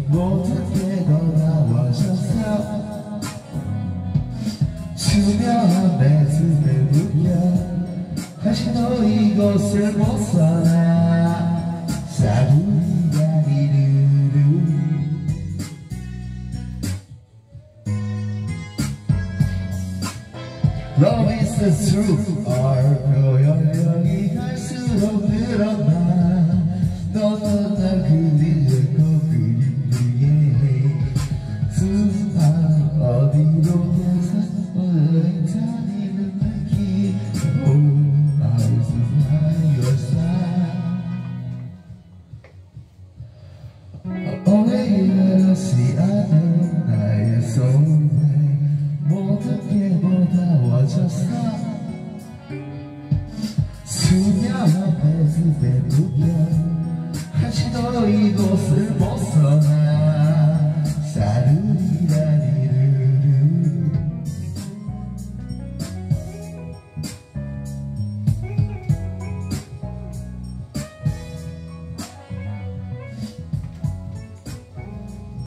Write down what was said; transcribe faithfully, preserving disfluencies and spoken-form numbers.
못하게 돌아와셔서 투명한 매듭에 묶여 다시도 이곳을 못 살아 사부리가리루루 Love is the truth 알고 연령이 갈수록 늘어나 너는 날 그리고 그리우게 해 수상 어디로 계속 오늘 다니는 느낌 Oh I was by your side 오래이르지 않은 나의 소울에 모든 게 보다워졌어 수명한 배습에